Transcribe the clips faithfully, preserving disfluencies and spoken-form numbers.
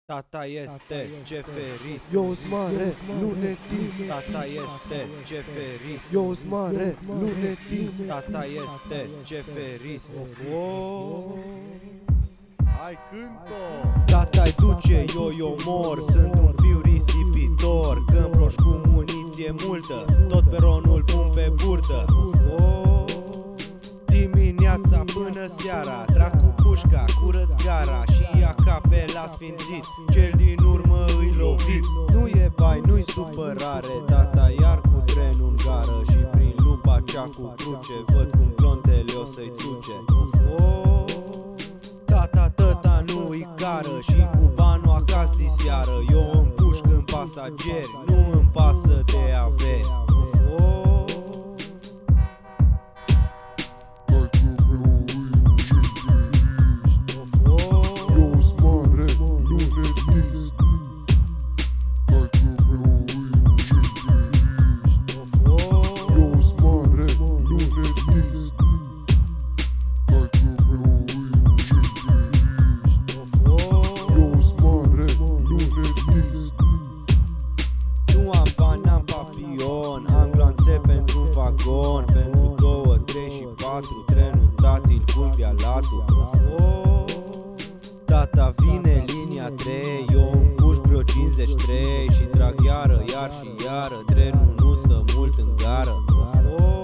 Tata este Ceferis, Eu-s mare, nu ne tins. Tata este Ceferis, Eu-s mare, nu ne tins. Tata este Ceferis. Of, oh. Hai, cântă! Tata-i duce, eu eu mor. Sunt un fiu risipitor, când proș cu muniție multă, tot peronul pun pe burtă. Of, oh. Dimineața până seara, trag cu pușca, curăț gara și ia cape la sfințit. Cel din urmă îi lovit. Nu e bai, nu-i supărare, tata iar cu trenul în gară. Și prin lupa cea cu cruce văd cum clontele o să-i țuce. Of, oh. Tata, tata nu-i gară și cu banul acasă diseară. Eu îmi pușc în pasageri, nu îmi pasă de averi. Of, oh. Am glanțe pentru un vagon, pentru două, trei și patru. Trenul tati-l culc de-a latul. Oh, tata vine linia trei, eu îmi pușc vreo cincizeci și trei și trag iară, iar și iară. Trenul nu stă mult în gară. Oh,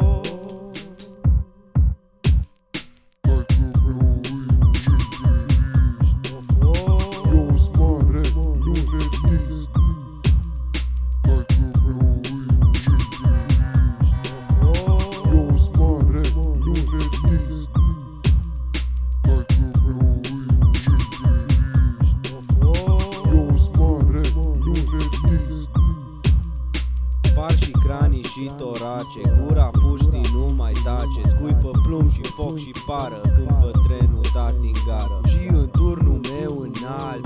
și torace, gura puștii nu mai tace. Scuipă plumb și foc și pară când văd trenul tati în gară. Și în turnul meu înalt